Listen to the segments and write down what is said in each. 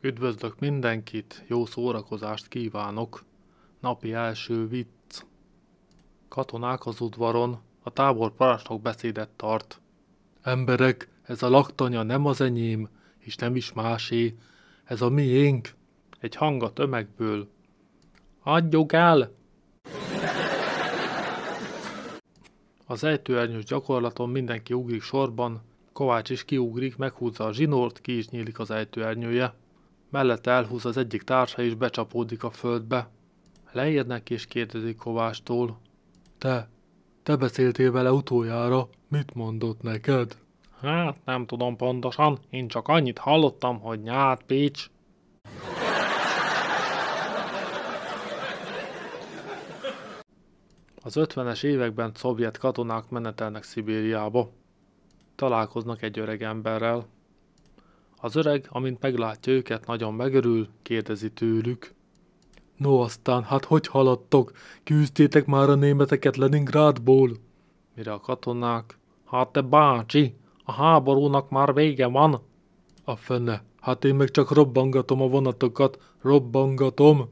Üdvözlök mindenkit, jó szórakozást kívánok! Napi első vicc. Katonák az udvaron, a táborparancsnok beszédet tart. Emberek, ez a laktanya nem az enyém, és nem is másé, ez a miénk. Egy hang a tömegből. Adjuk el! Az ejtőernyős gyakorlaton mindenki ugrik sorban, Kovács is kiugrik, meghúzza a zsinort, ki is nyílik az ejtőernyője. Mellette elhúz az egyik társa és becsapódik a földbe. Leérnek és kérdezik Kovástól. Te beszéltél vele utoljára, mit mondott neked? Hát nem tudom pontosan, én csak annyit hallottam, hogy nyát Pécs. Az 50-es években szovjet katonák menetelnek Szibériába. Találkoznak egy öreg emberrel. Az öreg, amint meglátja őket, nagyon megörül, kérdezi tőlük. No aztán, hát hogy haladtok? Kiűztétek már a németeket Leningrádból? Mire a katonák? Hát te bácsi, a háborúnak már vége van. A fene, hát én meg csak robbangatom a vonatokat, robbangatom.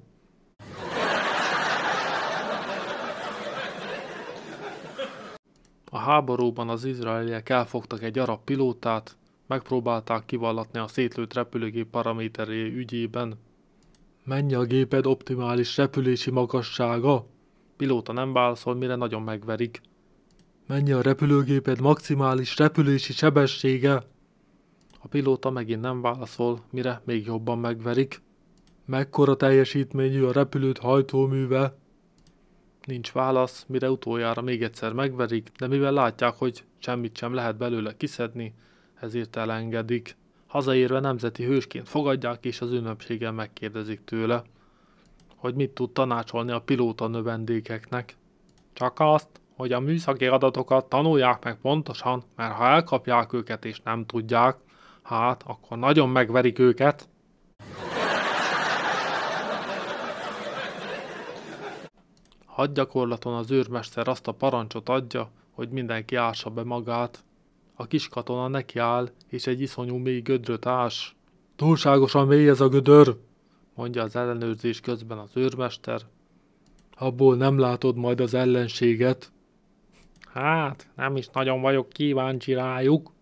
A háborúban az izraeliek elfogtak egy arab pilótát, megpróbálták kivallatni a szétlőtt repülőgép paraméterei ügyében. Mennyi a géped optimális repülési magassága? Pilóta nem válaszol, mire nagyon megverik. Mennyi a repülőgéped maximális repülési sebessége? A pilóta megint nem válaszol, mire még jobban megverik. Mekkora teljesítményű a repülőt hajtóműve? Nincs válasz, mire utoljára még egyszer megverik, de mivel látják, hogy semmit sem lehet belőle kiszedni, ezért elengedik. Hazaérve nemzeti hősként fogadják, és az ünnepségen megkérdezik tőle, hogy mit tud tanácsolni a pilóta növendékeknek. Csak azt, hogy a műszaki adatokat tanulják meg pontosan, mert ha elkapják őket és nem tudják, hát akkor nagyon megverik őket. Hadgyakorlaton az őrmester azt a parancsot adja, hogy mindenki ássa be magát. A kis katona nekiáll, és egy iszonyú mély gödröt ás. Túlságosan mély ez a gödör, mondja az ellenőrzés közben az őrmester. Abból nem látod majd az ellenséget. Hát, nem is nagyon vagyok kíváncsi rájuk.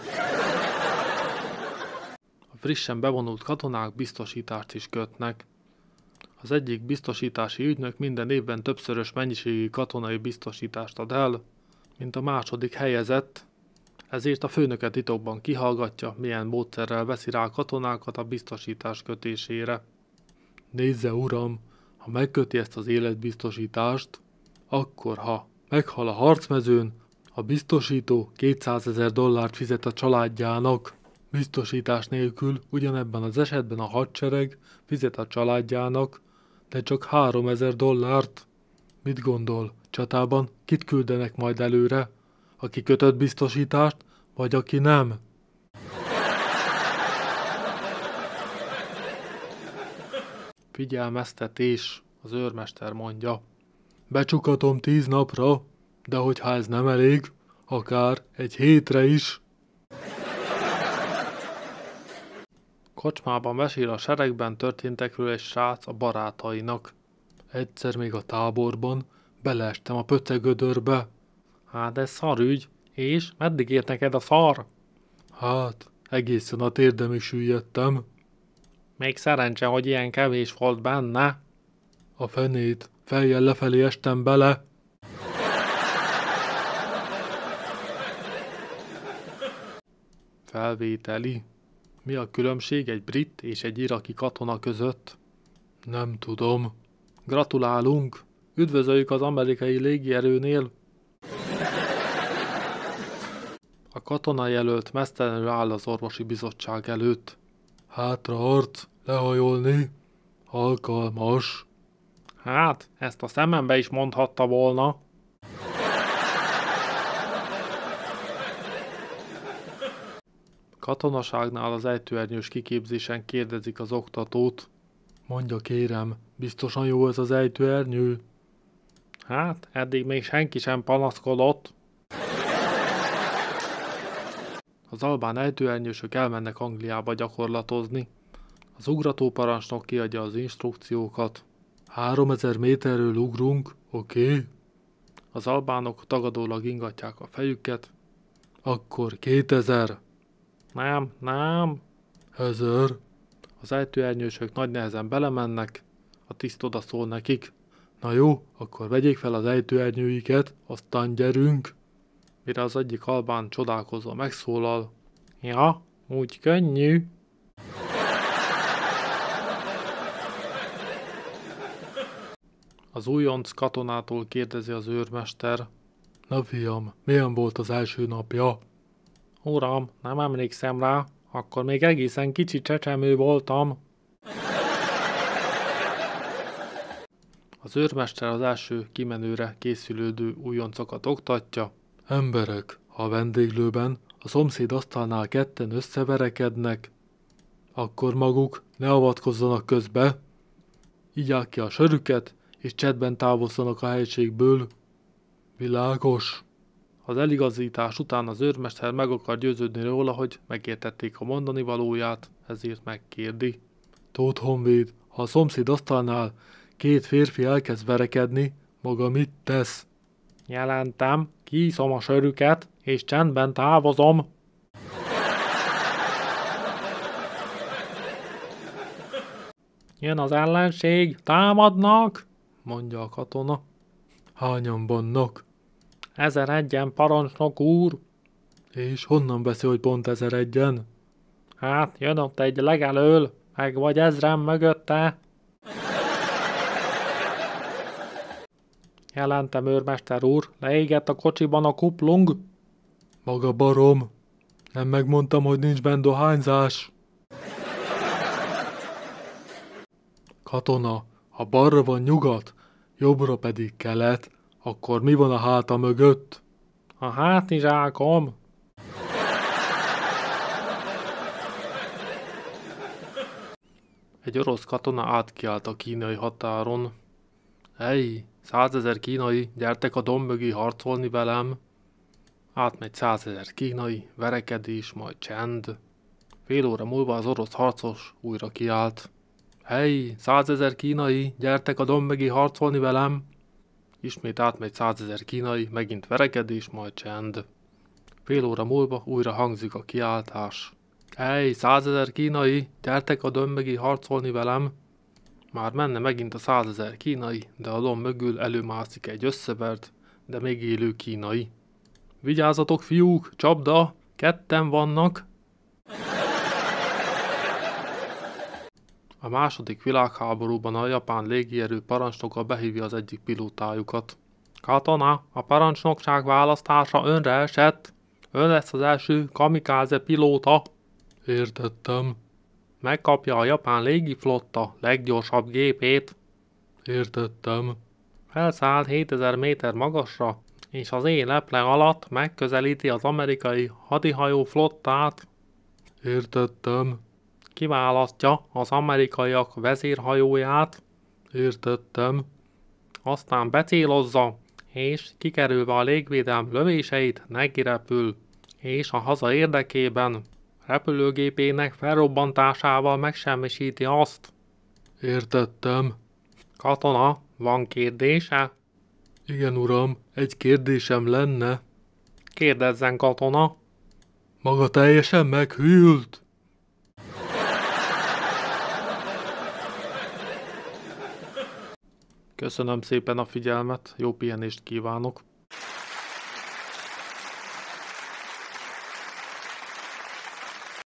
A frissen bevonult katonák biztosítást is kötnek. Az egyik biztosítási ügynök minden évben többszörös mennyiségű katonai biztosítást ad el, mint a második helyezett, ezért a főnöke titokban kihallgatja, milyen módszerrel veszi rá a katonákat a biztosítás kötésére. Nézze, uram, ha megköti ezt az életbiztosítást, akkor ha meghal a harcmezőn, a biztosító $200,000 fizet a családjának. Biztosítás nélkül ugyanebben az esetben a hadsereg fizet a családjának, de csak $3,000. Mit gondol, csatában kit küldenek majd előre? Aki kötött biztosítást, vagy aki nem? Figyelmeztetés, az őrmester mondja. Becsukatom 10 napra, de hogyha ez nem elég, akár egy hétre is. Kocsmában mesél a seregben történtekről egy srác a barátainak. Egyszer még a táborban beleestem a pöcegödörbe. Hát ez szarügy, és meddig ért neked a szar? Hát, egészen a térdemig süllyedtem. Még szerencse, hogy ilyen kevés volt benne. A fenét, fejjel lefelé estem bele. Felvételi. Mi a különbség egy brit és egy iraki katona között? Nem tudom. Gratulálunk! Üdvözöljük az amerikai légierőnél! A katonajelölt meztelenül áll az orvosi bizottság előtt. Hátraarc, lehajolni, alkalmas. Hát, ezt a szemembe is mondhatta volna. Katonaságnál az ejtőernyős kiképzésen kérdezik az oktatót. Mondja kérem, biztosan jó ez az ejtőernyő? Hát, eddig még senki sem panaszkodott. Az albán ejtőernyősök elmennek Angliába gyakorlatozni. Az ugratóparancsnok kiadja az instrukciókat. 3000 méterről ugrunk, oké? Az albánok tagadólag ingatják a fejüket. Akkor 2000. Nem. 1000. Az ejtőernyősök nagy nehezen belemennek, a tiszt odaszól nekik. Na jó, akkor vegyék fel az ejtőernyőiket, aztán gyerünk. Mire az egyik albán csodálkozva megszólal. Ja, úgy könnyű. Az újonc katonától kérdezi az őrmester. Na fiam, milyen volt az első napja? Uram, nem emlékszem rá, akkor még egészen kicsi csecsemő voltam. Az őrmester az első kimenőre készülődő újoncokat oktatja. Emberek, ha a vendéglőben a szomszéd asztalnál ketten összeverekednek, akkor maguk ne avatkozzanak közbe, igyák ki a sörüket, és csettben távozzanak a helységből. Világos? Az eligazítás után az őrmester meg akar győződni róla, hogy megértették a mondani valóját, ezért megkérdi. Tóth Honvéd, ha a szomszéd asztalnál két férfi elkezd verekedni, maga mit tesz? Jelentem, kiiszom a sörüket, és csendben távozom. Jön az ellenség, támadnak, mondja a katona. Hányan vannak? 1001-en, parancsnok úr. És honnan beszél, hogy pont 1001-en? Hát, jön ott egy legelől, meg vagy 1000-en mögötte. Jelentem, őrmester úr, leégett a kocsiban a kuplung. Maga barom, nem megmondtam, hogy nincs benn dohányzás. Katona, ha balra van nyugat, jobbra pedig kelet, akkor mi van a háta mögött? A hátizsákom. Egy orosz katona átkiált a kínai határon. Hey, 100 000 kínai, gyertek a domb mögé harcolni velem. Átmegy 100 000 kínai, verekedés, majd csend. Fél óra múlva az orosz harcos újra kiált. Hey, 100 000 kínai, gyertek a domb mögé harcolni velem. Ismét átmegy 100 000 kínai, megint verekedés, majd csend. Fél óra múlva újra hangzik a kiáltás. Hey, 100 000 kínai, gyertek a domb mögé harcolni velem. Már menne megint a 100 000 kínai, de a domb mögül előmászik egy összevert, de még élő kínai. Vigyázzatok, fiúk, csapda, ketten vannak. A második világháborúban a japán légierő parancsnoka behívja az egyik pilótájukat. Katona, a parancsnokság választása önre esett. Ön lesz az első kamikáze pilóta. Értettem. Megkapja a japán légiflotta leggyorsabb gépét. Értettem. Felszáll 7000 méter magasra, és az éjleple alatt megközelíti az amerikai hadihajó flottát. Értettem. Kiválasztja az amerikaiak vezérhajóját. Értettem. Aztán becélozza, és kikerülve a légvédelm lövéseit nekirepül, és a haza érdekében repülőgépének felrobbantásával megsemmisíti azt. Értettem. Katona, van kérdése? Igen, uram, egy kérdésem lenne. Kérdezzen, katona. Maga teljesen meghűlt? Köszönöm szépen a figyelmet, jó pihenést kívánok!